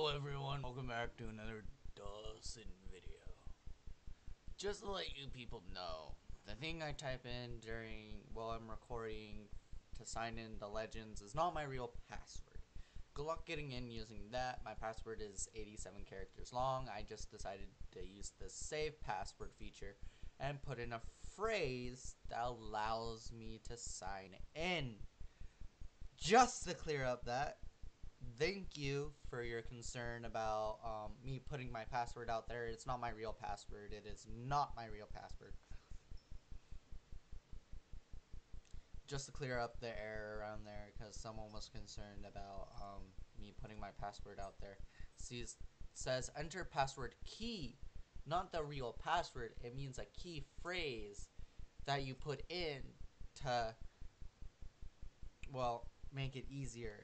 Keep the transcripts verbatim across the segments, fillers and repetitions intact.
everyone, welcome back to another Dawson video. Just to let you people know, the thing I type in during while I'm recording to sign in the Legends is not my real password. Good luck getting in using that. My password is eighty-seven characters long. I just decided to use the save password feature and put in a phrase that allows me to sign in. Just to clear up that, thank you for your concern about um, me putting my password out there. It's not my real password. It is not my real password. Just to clear up the error around there, because someone was concerned about um, me putting my password out there. See, it says enter password key, not the real password. It means a key phrase that you put in to, well, make it easier.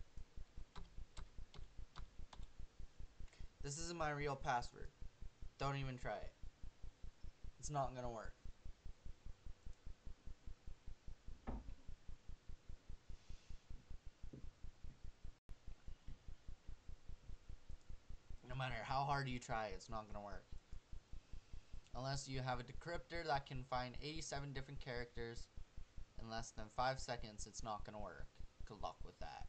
This isn't my real password. Don't even try it. It's not gonna work. No matter how hard you try, it's not gonna work. Unless you have a decryptor that can find eighty-seven different characters in less than five seconds, it's not gonna work. Good luck with that.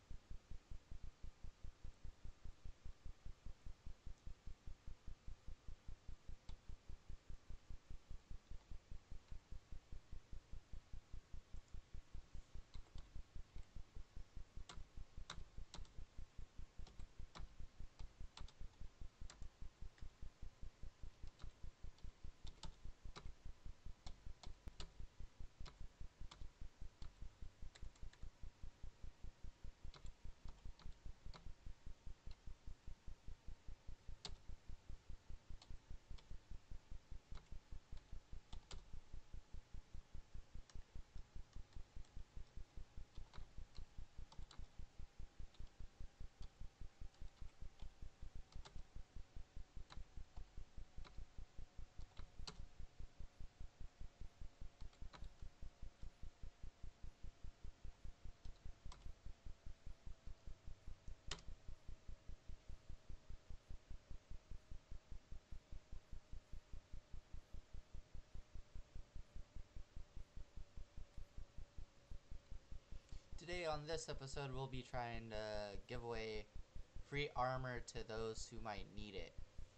Today on this episode, we'll be trying to give away free armor to those who might need it.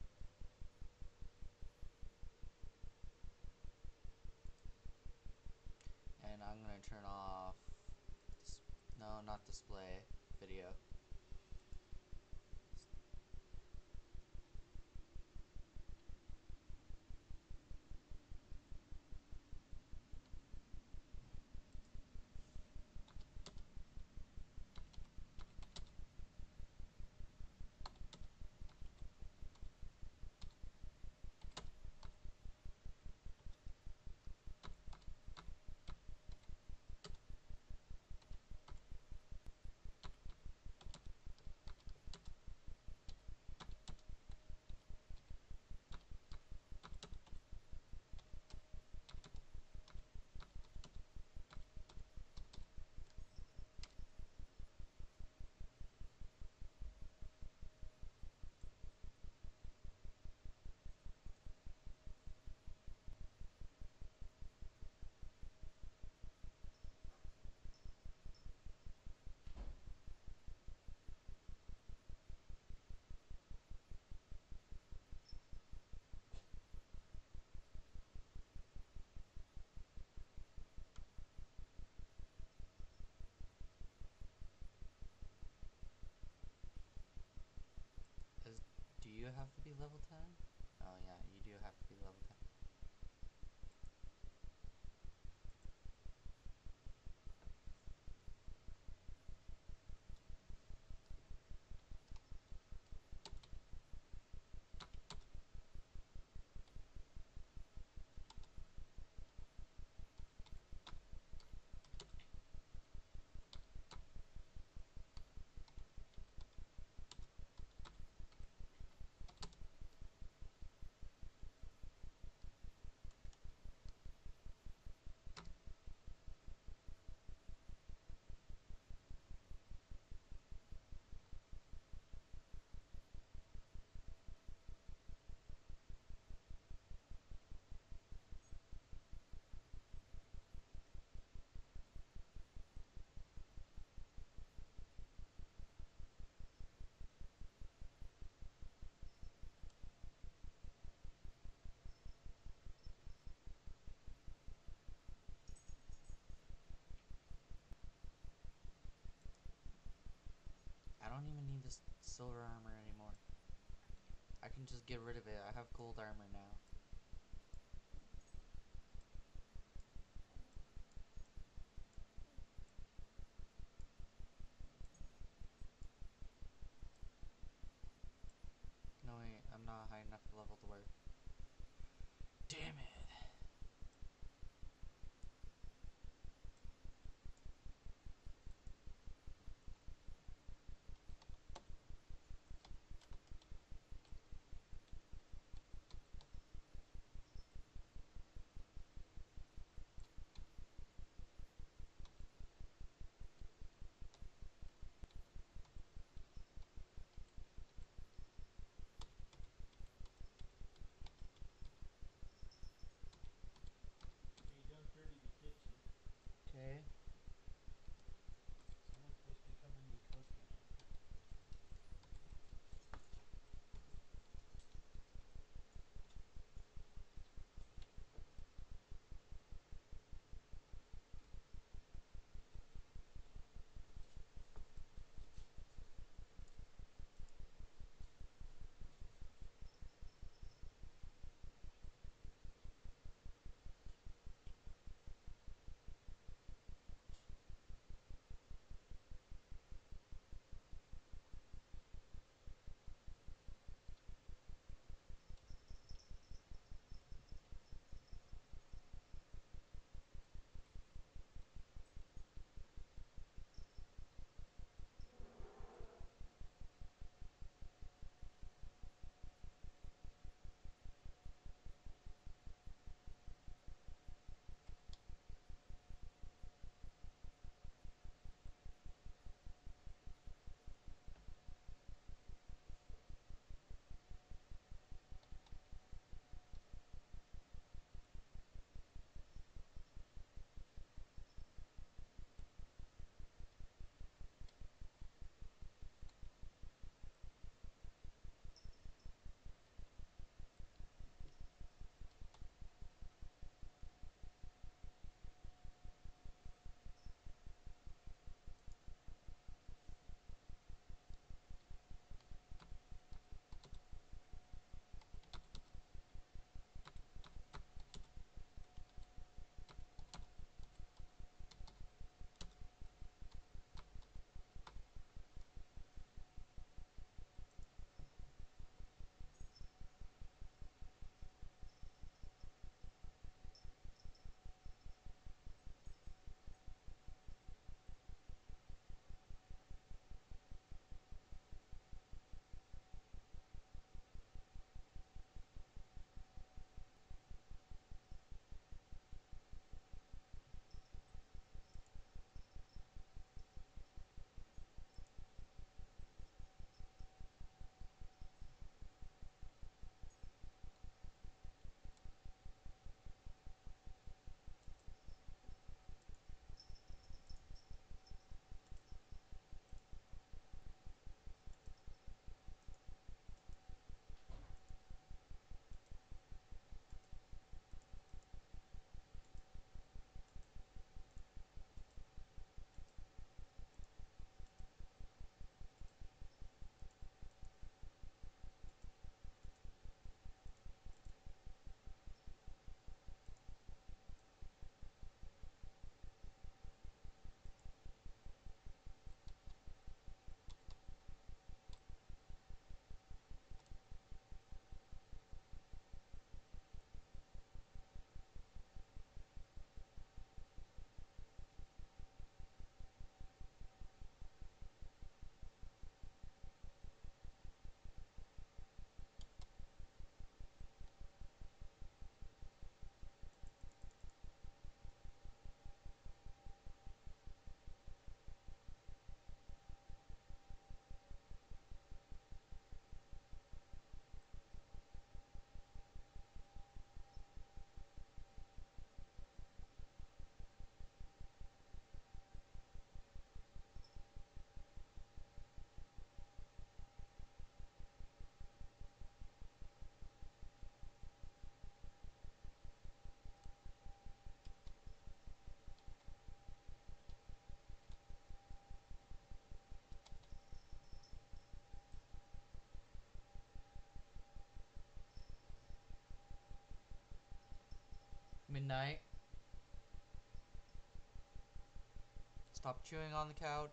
And I'm gonna turn off, no, not display, video. Is, do you have to be level ten? Oh yeah, you do have to be level ten. silver armor anymore. I can just get rid of it. I have gold armor now. No wait, I'm not high enough level to work. Damn it. Midnight. Stop chewing on the couch.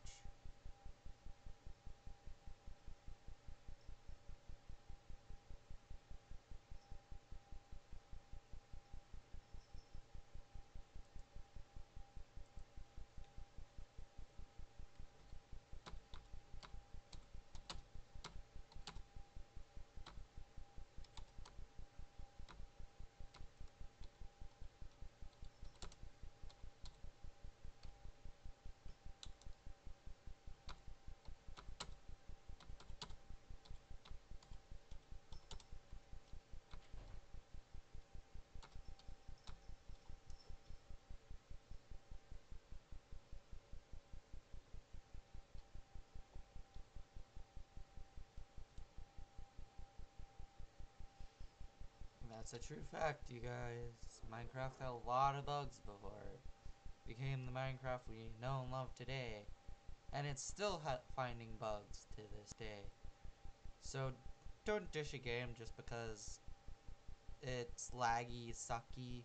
That's a true fact, you guys. Minecraft had a lot of bugs before it became the Minecraft we know and love today. And it's still ha finding bugs to this day. So don't dish a game just because it's laggy, sucky.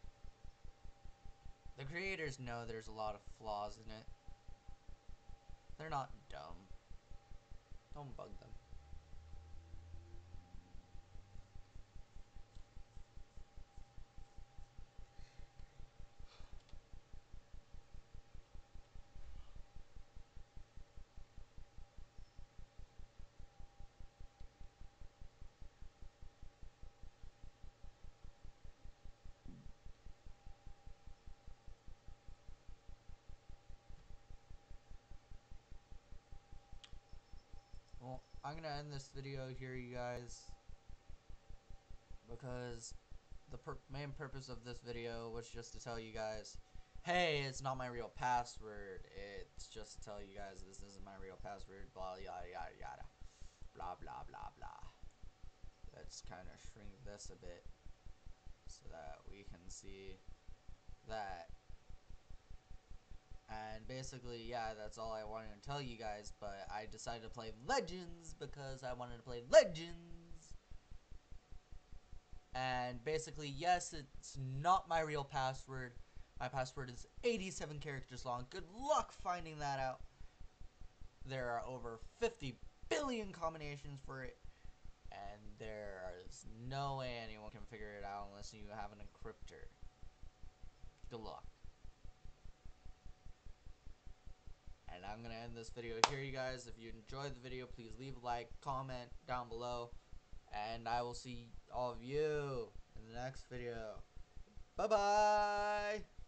The creators know there's a lot of flaws in it. They're not dumb. Don't bug them. Well, I'm gonna end this video here, you guys, because the pur main purpose of this video was just to tell you guys, hey, it's not my real password. It's just to tell you guys this isn't my real password. Blah yada yada yada. Blah blah blah blah. Let's kind of shrink this a bit so that we can see that. And basically, yeah, that's all I wanted to tell you guys, but I decided to play Legends because I wanted to play Legends. And basically, yes, it's not my real password. My password is eighty-seven characters long. Good luck finding that out. There are over fifty billion combinations for it, and there is no way anyone can figure it out unless you have an encryptor. Good luck. And I'm gonna end this video here, you guys. If you enjoyed the video, please leave a like, comment down below, and I will see all of you in the next video. Bye bye.